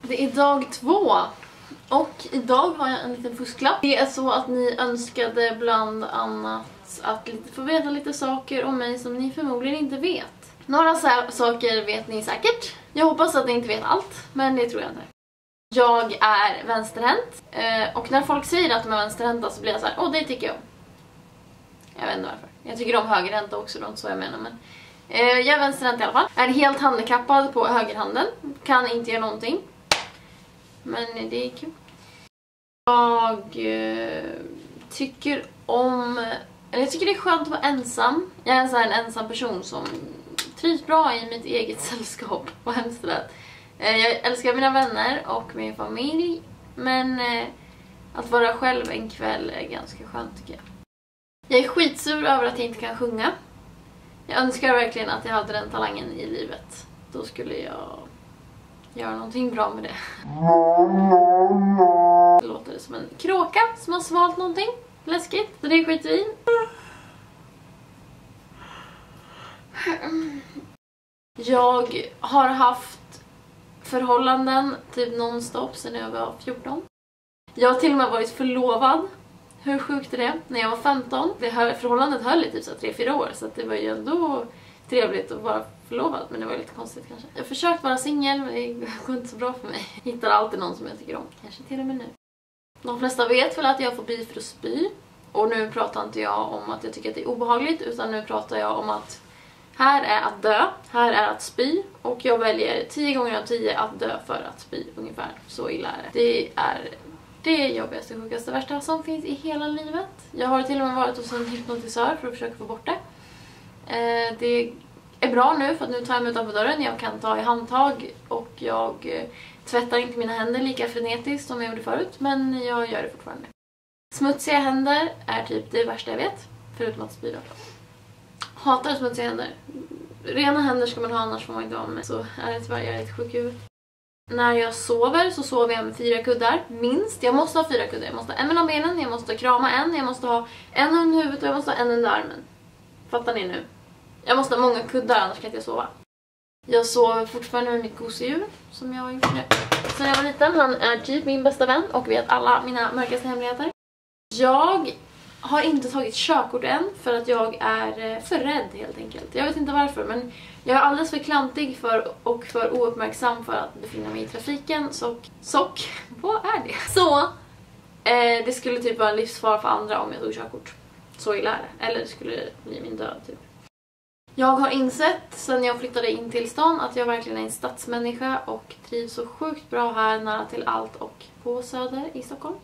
Det är dag 2 och idag har jag en liten fusklapp. Det är så att ni önskade bland annat att få veta lite saker om mig som ni förmodligen inte vet. Några saker vet ni säkert. Jag hoppas att ni inte vet allt, men det tror jag inte. Jag är vänsterhänt och när folk säger att de är vänsterhänta så blir jag så här: åh, det tycker jag om. Jag vet inte varför. Jag tycker om högerhänta också, det är inte så jag menar, men jag är vänsterhänt i alla fall. Är helt handikappad på högerhanden. Kan inte göra någonting. Men det är kul. Jag tycker jag tycker det är skönt att vara ensam. Jag är en ensam person som trivs bra i mitt eget sällskap. Vad hemskt det lät. Jag älskar mina vänner och min familj. Men att vara själv en kväll är ganska skönt tycker jag. Jag är skitsur över att jag inte kan sjunga. Jag önskar verkligen att jag hade den talangen i livet. Då skulle jag göra någonting bra med det. Det låter som en kråka som har svalt någonting. Läskigt. Så det skiter vi i. Jag har haft förhållanden typ nonstop sedan jag var 14. Jag har till och med varit förlovad. Hur sjukt är det? När jag var 15. Förhållandet höll i typ så 3-4 år. Så att det var ju ändå trevligt att vara förlovad. Men det var lite konstigt kanske. Jag har försökt vara singel, men det går inte så bra för mig. Jag hittar alltid någon som jag tycker om. Kanske till och med nu. De flesta vet väl att jag får fobi för att spy. Och nu pratar inte jag om att jag tycker att det är obehagligt. Utan nu pratar jag om att här är att dö. Här är att spy. Och jag väljer 10 gånger av 10 att dö för att spy ungefär. Så illa är det. Det är det jobbigaste, sjukaste, värsta som finns i hela livet. Jag har till och med varit hos en hypnotisör för att försöka få bort det. Det är bra nu för att nu tar jag mig utanför dörren. Jag kan ta i handtag och jag tvättar inte mina händer lika frenetiskt som jag gjorde förut. Men jag gör det fortfarande. Smutsiga händer är typ det värsta jag vet. Förutom att spy då. Hatar smutsiga händer. Rena händer ska man ha, annars får man inte vara med. Så är det tyvärr, jag är lite sjuk i huvudet. När jag sover så sover jag med 4 kuddar. Minst. Jag måste ha 4 kuddar. Jag måste ha en mellan benen, jag måste krama en. Jag måste ha en under huvudet och jag måste ha en under armen. Fattar ni nu? Jag måste ha många kuddar, annars kan inte jag sova. Jag sover fortfarande med mitt gosedjur som jag har gjort nu. Sen jag var liten, han är typ min bästa vän och vet alla mina mörkaste hemligheter. Jag har inte tagit körkort än för att jag är för rädd helt enkelt. Jag vet inte varför, men jag är alldeles för klantig och för ouppmärksam för att befinna mig i trafiken. Vad är det? Så det skulle typ vara en livsfara för andra om jag tog körkort. Så illa är det. Eller det skulle bli min död typ. Jag har insett sen jag flyttade in till stan att jag verkligen är en stadsmänniska och trivs så sjukt bra här nära till allt och på Söder i Stockholm.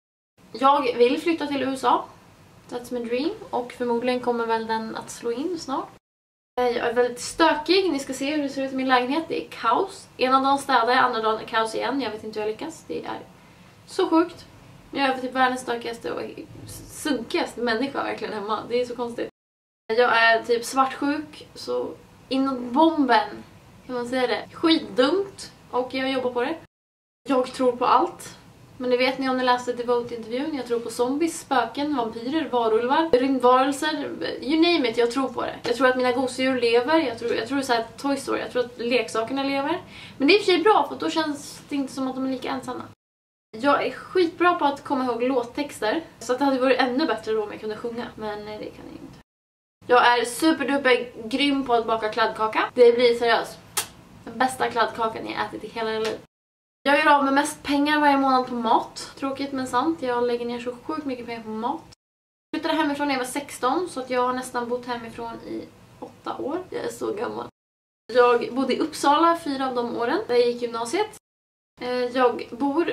Jag vill flytta till USA. That's my dream. Och förmodligen kommer väl den att slå in snart. Jag är väldigt stökig. Ni ska se hur det ser ut i min lägenhet. Det är kaos. Ena dagen städar jag, andra dagen är kaos igen. Jag vet inte hur jag lyckas. Det är så sjukt. Jag är typ världens stökigaste och sunkigaste människa verkligen hemma. Det är så konstigt. Jag är typ svartsjuk. Så inåt bomben kan man säga det. Skitdumt. Och jag jobbar på det. Jag tror på allt. Men det vet ni om ni läste Devote-intervjun. Jag tror på zombies, spöken, vampyrer, varulvar, rymdvarelser. You name it, jag tror på det. Jag tror att mina gosedjur lever. Jag tror det är så här Toy Story. Jag tror att leksakerna lever. Men det är i och för sig bra för då känns det inte som att de är lika ensamma. Jag är skitbra på att komma ihåg låttexter. Så att det hade varit ännu bättre då om jag kunde sjunga. Men det kan jag inte. Jag är superduper grym på att baka kladdkaka. Det blir seriöst den bästa kladdkakan jag ätit i hela mitt liv. Jag gör av med mest pengar varje månad på mat. Tråkigt men sant. Jag lägger ner så sjukt mycket pengar på mat. Jag flyttade hemifrån när jag var 16. Så att jag har nästan bott hemifrån i 8 år. Jag är så gammal. Jag bodde i Uppsala 4 av de åren. Där jag gick gymnasiet. Jag bor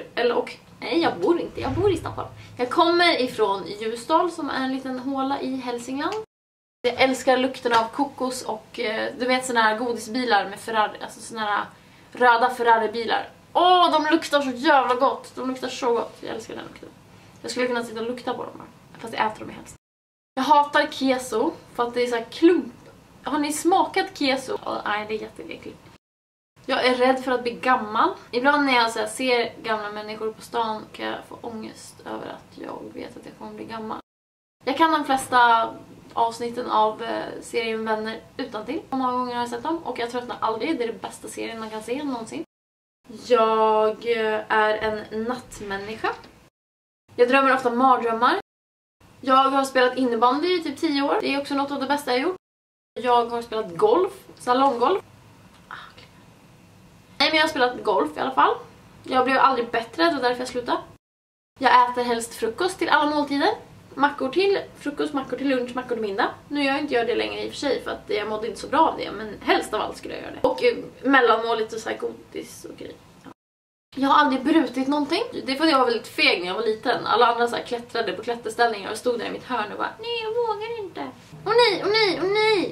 inte. Jag bor i Stockholm. Jag kommer ifrån Ljusdal som är en liten håla i Hälsingland. Jag älskar lukten av kokos och du vet såna här godisbilar med Ferrari. Alltså såna här röda Ferrari-bilar. Åh, de luktar så jävla gott. De luktar så gott. Jag älskar den lukten. Jag skulle kunna sitta och lukta på dem här. Fast jag äter dem helst. Jag hatar keso för att det är så här klump. Har ni smakat keso? Nej, det är jätteäckligt. Jag är rädd för att bli gammal. Ibland när jag så här, ser gamla människor på stan kan jag få ångest över att jag vet att jag kommer bli gammal. Jag kan de flesta avsnitten av serien Vänner utantill. Många gånger har jag sett dem och jag tröttnar aldrig. Det är det bästa serien man kan se någonsin. Jag är en nattmänniska. Jag drömmer ofta mardrömmar. Jag har spelat innebandy i typ 10 år. Det är också något av det bästa jag gjort. Jag har spelat golf, salonggolf. Nej, men jag har spelat golf i alla fall. Jag blev aldrig bättre, det var därför jag slutade. Jag äter helst frukost till alla måltider. Mackor till frukost, mackor till lunch, mackor till middag. Nu gör jag inte det längre i och för sig för att jag mådde inte så bra av det. Men helst av allt skulle jag göra det. Och mellanmål lite så här godis och grejer. Ja. Jag har aldrig brutit någonting. Det är för att jag var väldigt feg när jag var liten. Alla andra så här klättrade på klätterställningar och stod där i mitt hörn och bara nej, jag vågar inte. Åh nej, åh nej, åh nej.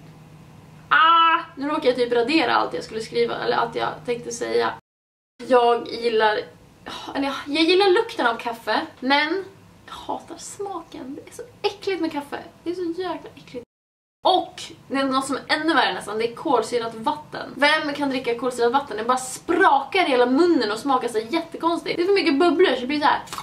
Nu råkar jag typ radera allt jag skulle skriva eller allt jag tänkte säga. Jag gillar lukten av kaffe, men jag hatar smaken. Det är så äckligt med kaffe. Det är så jäkla äckligt. Och det är något som är ännu värre nästan, det är kolsyrat vatten. Vem kan dricka kolsyrat vatten? Det bara sprakar i hela munnen och smakar så jättekonstigt. Det är för mycket bubblor så det blir så här.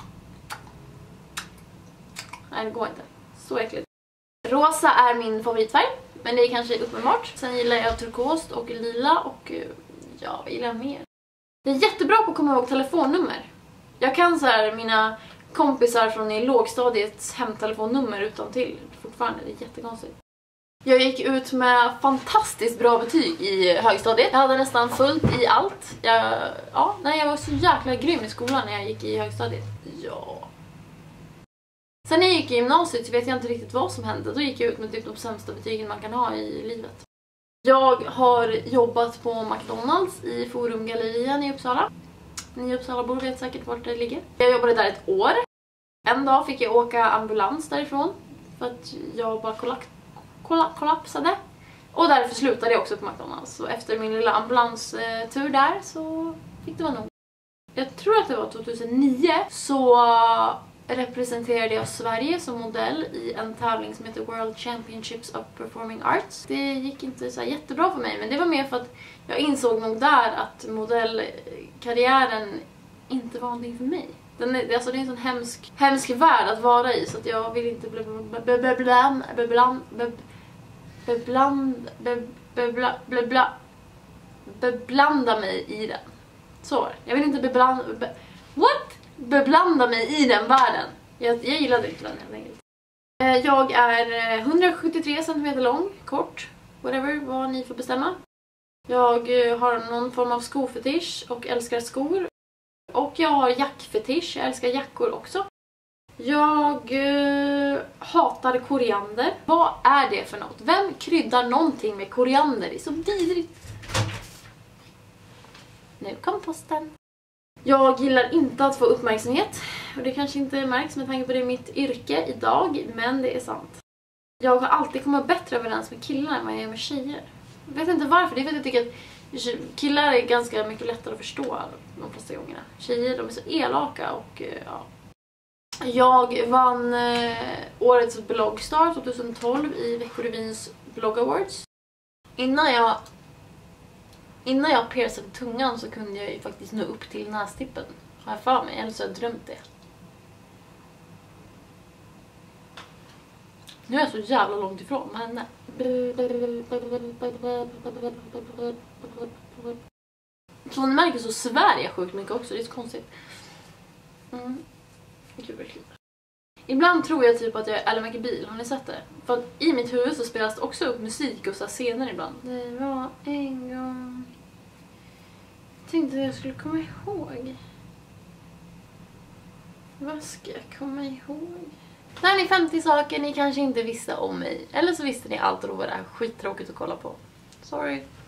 Nej, det går inte. Så äckligt. Rosa är min favoritfärg, men det är kanske uppenbart. Sen gillar jag turkost och lila och ja, vad gillar jag mer? Jag är jättebra på att komma ihåg telefonnummer. Jag kan så här mina kompisar från i lågstadiets hemtelefonnummer utan till fortfarande. Det är jättekonstigt. Jag gick ut med fantastiskt bra betyg i högstadiet. Jag hade nästan fullt i allt. Jag var så jäkla grym i skolan när jag gick i högstadiet. Ja. Sen när jag gick i gymnasiet så vet jag inte riktigt vad som hände. Då gick jag ut med typ de sämsta betygen man kan ha i livet. Jag har jobbat på McDonalds i Forumgallerian i Uppsala. Ni Uppsalabor vet säkert vart det ligger. Jag jobbade där ett år. En dag fick jag åka ambulans därifrån. För att jag bara kollapsade. Och därför slutade jag också på McDonalds. Så efter min lilla ambulanstur där så fick det vara nog. Jag tror att det var 2009 så representerade jag Sverige som modell i en tävling som heter World Championships of Performing Arts. Det gick inte så jättebra för mig, men det var mer för att jag insåg nog där att modellkarriären inte var någonting för mig. Det är en sån hemsk värld att vara i, så att jag vill inte beblanda mig i den. Så, jag vill inte beblanda mig i den världen. Jag gillade inte den helt enkelt. Jag är 173 cm lång, kort, whatever, vad ni får bestämma. Jag har någon form av skofetisch och älskar skor. Och jag har jackfetisch, jag älskar jackor också. Jag hatar koriander. Vad är det för något? Vem kryddar någonting med koriander? Det är så vidrigt. Nu kom posten. Jag gillar inte att få uppmärksamhet. Och det kanske inte märks med tanke på det mitt yrke idag. Men det är sant. Jag har alltid kommit bättre överens med killar än vad jag är med tjejer. Jag vet inte varför. Det är för att jag tycker att killar är ganska mycket lättare att förstå de flesta gångerna. Tjejer, de är så elaka och ja. Jag vann årets bloggstar 2012 i Veckorevyns Blog Awards. Innan jag piercade tungan så kunde jag ju faktiskt nå upp till nästippen. Har jag för mig, eller så har jag drömt det. Nu är jag så jävla långt ifrån, vad hände? Så ni märker så svär jag sjukt mycket också, det är så konstigt. Gud, verkligen. Ibland tror jag typ att jag är Ally McBeal, har ni sett det? För att i mitt huvud så spelas det också upp musik och så scener ibland. Det var en gång... Jag tänkte att jag skulle komma ihåg. Vad ska jag komma ihåg? Där är ni 50 saker ni kanske inte visste om mig. Eller så visste ni allt och då var det här skittråkigt att kolla på. Sorry.